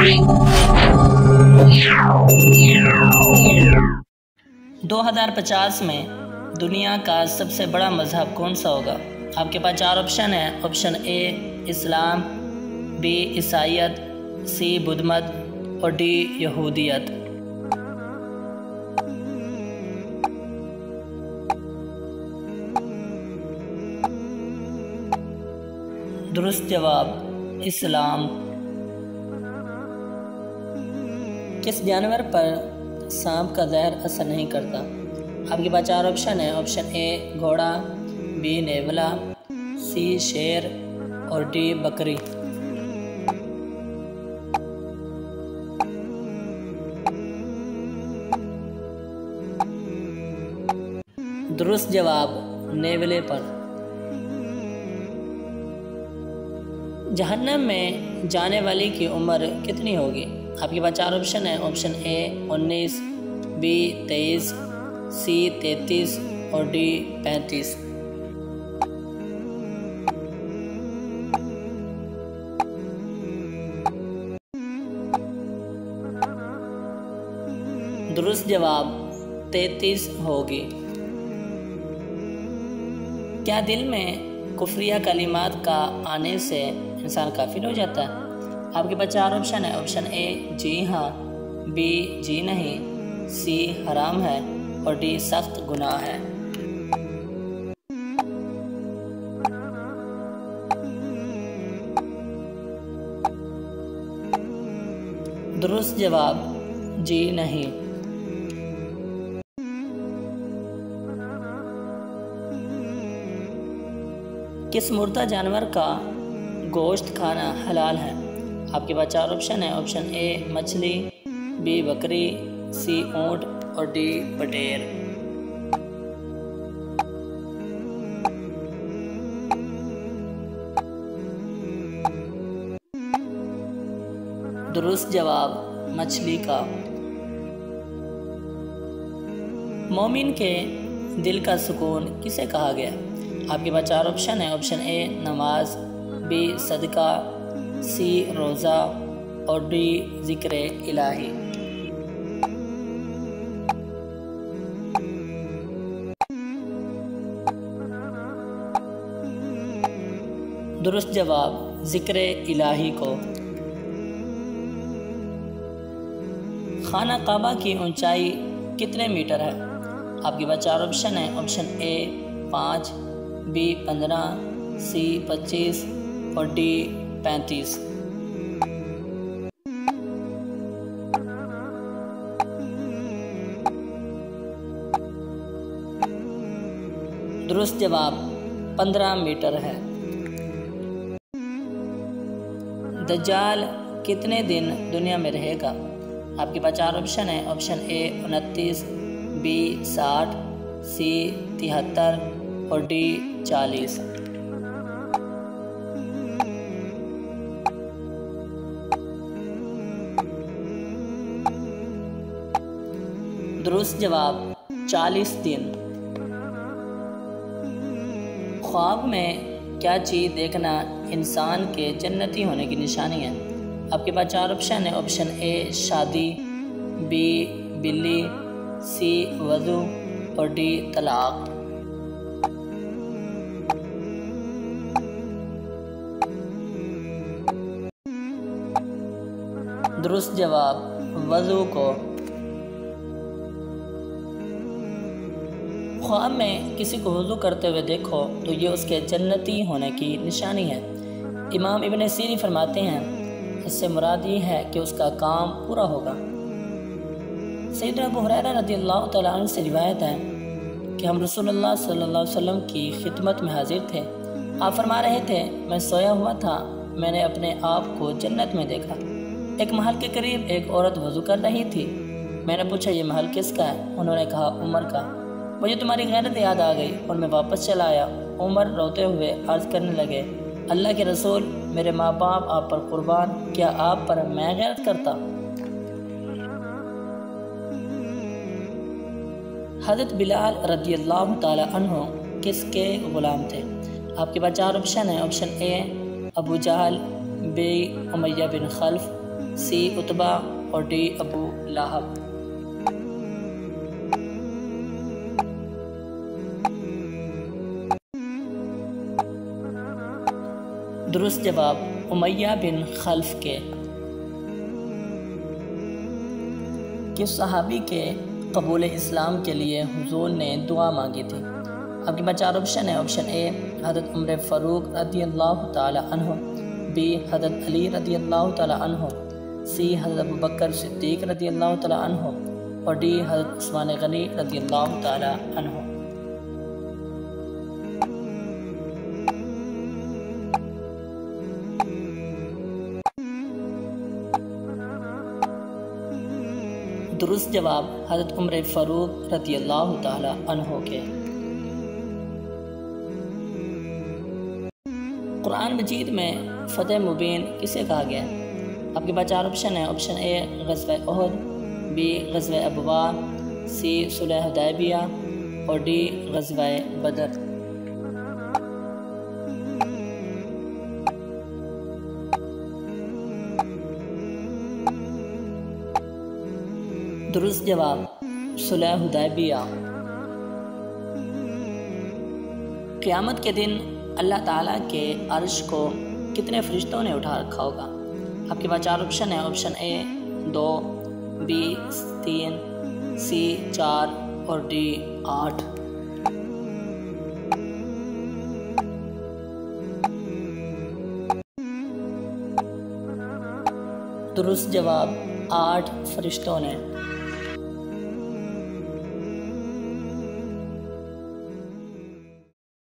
2050 में दुनिया का सबसे बड़ा मज़हब कौन सा होगा? आपके पास 4 ऑप्शन है। ऑप्शन ए इस्लाम, बी ईसाईयत, सी बुद्ध मत और डी यहूदियत। दुरुस्त जवाब इस्लाम। किस जानवर पर सांप का जहर असर नहीं करता? आपके पास 4 ऑप्शन है। ऑप्शन ए घोड़ा, बी नेवला, सी शेर और डी बकरी। दुरुस्त जवाब नेवले पर। जहन्नम में जाने वाली की उम्र कितनी होगी? आपके पास 4 ऑप्शन है। ऑप्शन ए 19, बी 23, सी 33 और डी 35। दुरुस्त जवाब 33 होगी। क्या दिल में कुफ्रिया कलिमात का आने से इंसान काफिर हो जाता है? आपके पास 4 ऑप्शन है। ऑप्शन ए जी हाँ, बी जी नहीं, सी हराम है और डी सख्त गुनाह है। दुरुस्त जवाब जी नहीं। किस मुर्दा जानवर का गोश्त खाना हलाल है? आपके पास 4 ऑप्शन है। ऑप्शन ए मछली, बी बकरी, सी ऊंट और डी बटेर। दुरुस्त जवाब मछली का। मोमिन के दिल का सुकून किसे कहा गया? आपके पास 4 ऑप्शन है। ऑप्शन ए नमाज, बी सदका, सी रोज़ा और डी ज़िक्र इलाही। दुरुस्त जवाब ज़िक्र इलाही को। खाना काबा की ऊंचाई कितने मीटर है? आपके पास 4 ऑप्शन है। ऑप्शन ए 5, बी 15, सी 25 और डी 35। दुरुस्त जवाब 15 मीटर है। दज्जाल कितने दिन दुनिया में रहेगा? आपके पास 4 ऑप्शन है। ऑप्शन ए 29, बी 60, सी 73 और डी 40। दुरुस्त जवाब 40 दिन। ख्वाब में क्या चीज़ देखना इंसान के जन्नती होने की निशानी है? आपके पास 4 ऑप्शन है। ऑप्शन ए शादी, बी बिल्ली, सी वज़ू और डी तलाक। दुरुस्त जवाब वज़ू को। ख्वाब में किसी को वज़ू करते हुए देखो तो ये उसके जन्नती होने की निशानी है। इमाम इब्न सीरी फरमाते हैं इससे मुराद ये है कि उसका काम पूरा होगा। सैयदना अबू हुरैरा रज़ियल्लाहु तआला अन्हु से रिवायत है कि हम रसूलुल्लाह सल्लल्लाहु अलैहि वसल्लम की खिदमत में हाजिर थे। आप फरमा रहे थे, मैं सोया हुआ था, मैंने अपने आप को जन्नत में देखा। एक महल के करीब एक औरत वज़ू कर रही थी। मैंने पूछा, ये महल किसका है? उन्होंने कहा, उमर का। मुझे तुम्हारी गैरत याद आ गई और मैं वापस चला आया। उमर रोते हुए अर्ज़ करने लगे, अल्लाह के रसूल, मेरे माँ बाप आप पर कुर्बान, क्या आप पर मैं गैरत करता? हज़रत बिलाल रज़ियल्लाहु ताला अन्हु किसके ग़ुलाम थे? आपके पास 4 ऑप्शन है। Option A Abu Jahl, B Umayya bin Khalaf, C Utba और डी अबू लाहब। दुरुस्त जवाब उमैया बिन खल्फ के। किस सहाबी के कबूल इस्लाम के लिए हुजूर ने दुआ मांगी थी? आपके पास 4 ऑप्शन है। ऑप्शन ए हज़रत उमर फ़ारूक रज़ियल्लाहु ताला अन्हु, बी हज़रत अली रज़ियल्लाहु ताला अन्हु, सी हज़रत अबू बकर सिद्दीक़ रज़ियल्लाहु ताला अन्हु और डी हज़रत उस्मान गनी रज़ियल्लाहु ताला अन्हु। दुरुस्त जवाब हज़रत उमर फ़ारूक रज़ियल्लाहु ताला अन्हु के। कुरान मजीद में फ़तह मुबीन किसे कहा गया है? आपके पास 4 ऑप्शन है। ऑप्शन ए ग़ज़वा उहद, बी ग़ज़वा अबवा, सी सुलह हुदैबिया और डी ग़ज़वा बदर। दुरुस्त जवाब सुलह हुदैबिया। क़यामत के दिन अल्लाह ताला के अर्श को कितने फरिश्तों ने उठा रखा होगा? आपके पास 4 ऑप्शन है। ऑप्शन ए 2, बी 3, सी 4 और डी 8। दुरुस्त जवाब 8 फरिश्तों ने।